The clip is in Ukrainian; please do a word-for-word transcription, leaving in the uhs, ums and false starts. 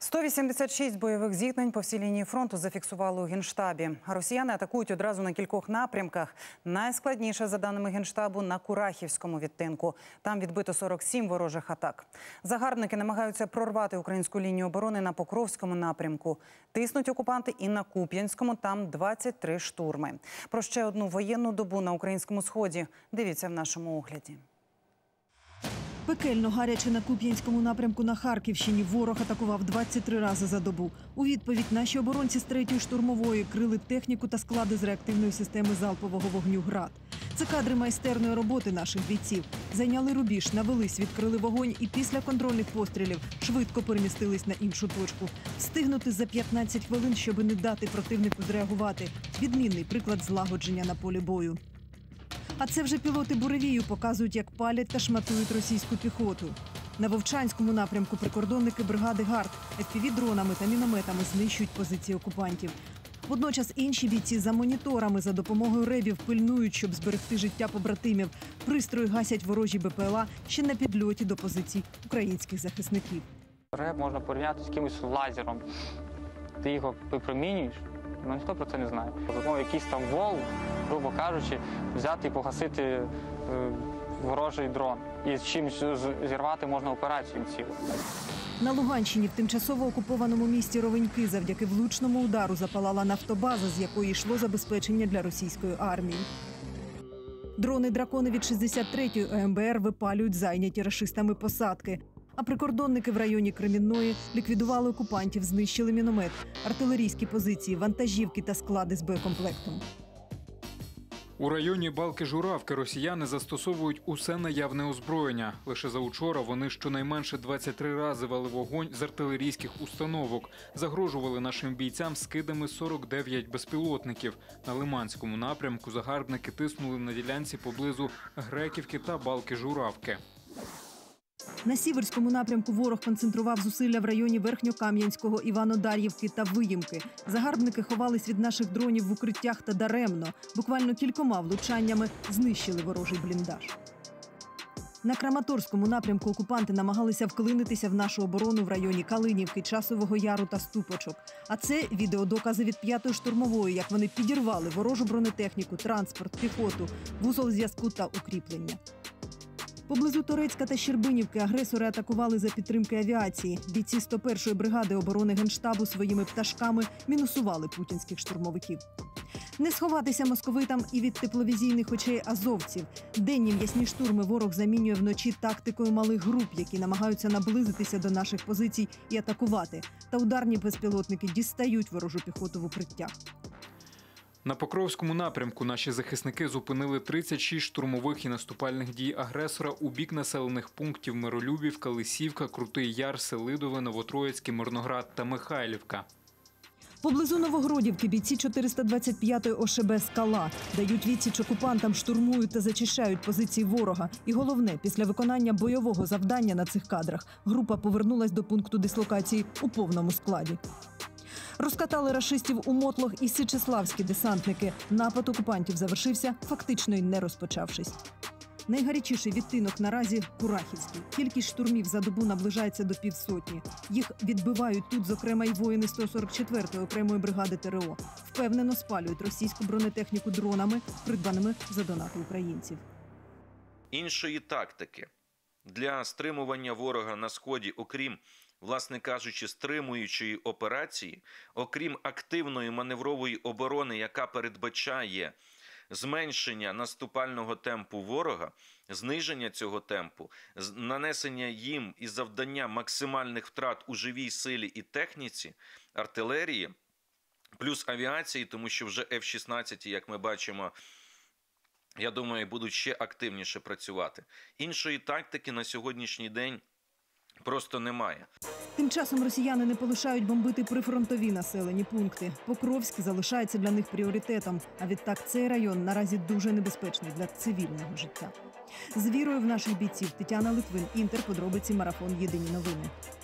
сто вісімдесят шість бойових зіткнень по всій лінії фронту зафіксували у Генштабі. Росіяни атакують одразу на кількох напрямках. Найскладніше, за даними Генштабу, на Курахівському відтинку. Там відбито сорок сім ворожих атак. Загарбники намагаються прорвати українську лінію оборони на Покровському напрямку. Тиснуть окупанти і на Куп'янському, там двадцять три штурми. Про ще одну воєнну добу на українському сході дивіться в нашому огляді. Пекельно гаряче на Куп'янському напрямку на Харківщині. Ворог атакував двадцять три рази за добу. У відповідь наші оборонці з третьої штурмової крили техніку та склади з реактивної системи залпового вогню «Град». Це кадри майстерної роботи наших бійців. Зайняли рубіж, навелись, відкрили вогонь і після контрольних пострілів швидко перемістились на іншу точку. Встигнути за п'ятнадцять хвилин, щоб не дати противнику зреагувати. Відмінний приклад злагодження на полі бою. А це вже пілоти буревію показують, як палять та шматують російську піхоту. На Вовчанському напрямку прикордонники бригади «Гард» еф пі ві-дронами та мінометами знищують позиції окупантів. Водночас інші бійці за моніторами за допомогою ребів пильнують, щоб зберегти життя побратимів. Пристрої гасять ворожі бе пе ел а ще на підльоті до позицій українських захисників. Реб можна порівняти з якимось лазером. Ти його випромінюєш, але ніхто про це не знає. Тому якийсь там вол, грубо кажучи, взяти і погасити е, ворожий дрон. І з чимось зірвати можна операцію цілу. На Луганщині в тимчасово окупованому місті Ровеньки завдяки влучному удару запалала нафтобаза, з якої йшло забезпечення для російської армії. Дрони-дракони від шістдесят третьої о ем бе ер випалюють зайняті рашистами посадки. А прикордонники в районі Кремінної ліквідували окупантів, знищили міномет, артилерійські позиції, вантажівки та склади з боєкомплектом. У районі Балки-Журавки росіяни застосовують усе наявне озброєння. Лише за учора вони щонайменше двадцять три рази вели вогонь з артилерійських установок. Загрожували нашим бійцям скидами сорок дев'ять безпілотників. На Лиманському напрямку загарбники тиснули на ділянці поблизу Греківки та Балки-Журавки. На Сіверському напрямку ворог концентрував зусилля в районі Верхньокам'янського, Іванодар'ївки та Виїмки. Загарбники ховались від наших дронів в укриттях та даремно. Буквально кількома влучаннями знищили ворожий бліндаж. На Краматорському напрямку окупанти намагалися вклинитися в нашу оборону в районі Калинівки, Часового Яру та Ступочок. А це відеодокази від п'ятої штурмової, як вони підірвали ворожу бронетехніку, транспорт, піхоту, вузол зв'язку та укріплення. Поблизу Торецька та Щербинівки агресори атакували за підтримки авіації. Бійці сто першої бригади оборони Генштабу своїми пташками мінусували путінських штурмовиків. Не сховатися московитам і від тепловізійних очей азовців. Денні м'ясні штурми ворог замінює вночі тактикою малих груп, які намагаються наблизитися до наших позицій і атакувати. Та ударні безпілотники дістають ворожу піхоту в укриттях. На Покровському напрямку наші захисники зупинили тридцять шість штурмових і наступальних дій агресора у бік населених пунктів Миролюбівка, Лисівка, Крутий Яр, Селидове, Новотроїцьке, Мирноград та Михайлівка. Поблизу Новогродівки бійці чотириста двадцять п'ятої о ше бе «Скала» дають відсіч окупантам, штурмують та зачищають позиції ворога. І головне, після виконання бойового завдання на цих кадрах група повернулась до пункту дислокації у повному складі. Розкатали рашистів у Мотлох і січеславські десантники. Напад окупантів завершився, фактично й не розпочавшись. Найгарячіший відтинок наразі – Курахівський. Кількість штурмів за добу наближається до півсотні. Їх відбивають тут, зокрема, й воїни сто сорок четвертої окремої бригади те ре о. Впевнено спалюють російську бронетехніку дронами, придбаними за донати українців. Іншої тактики для стримування ворога на Сході, окрім, власне кажучи, стримуючої операції, окрім активної маневрової оборони, яка передбачає зменшення наступального темпу ворога, зниження цього темпу, нанесення їм і завдання максимальних втрат у живій силі і техніці, артилерії, плюс авіації, тому що вже еф шістнадцять, як ми бачимо, я думаю, будуть ще активніше працювати. Іншої тактики на сьогоднішній день просто немає. Тим часом росіяни не полишають бомбити прифронтові населені пункти. Покровськ залишається для них пріоритетом. А відтак цей район наразі дуже небезпечний для цивільного життя. З вірою в наших бійців. Тетяна Литвин, Інтер, подробиці, марафон, єдині новини.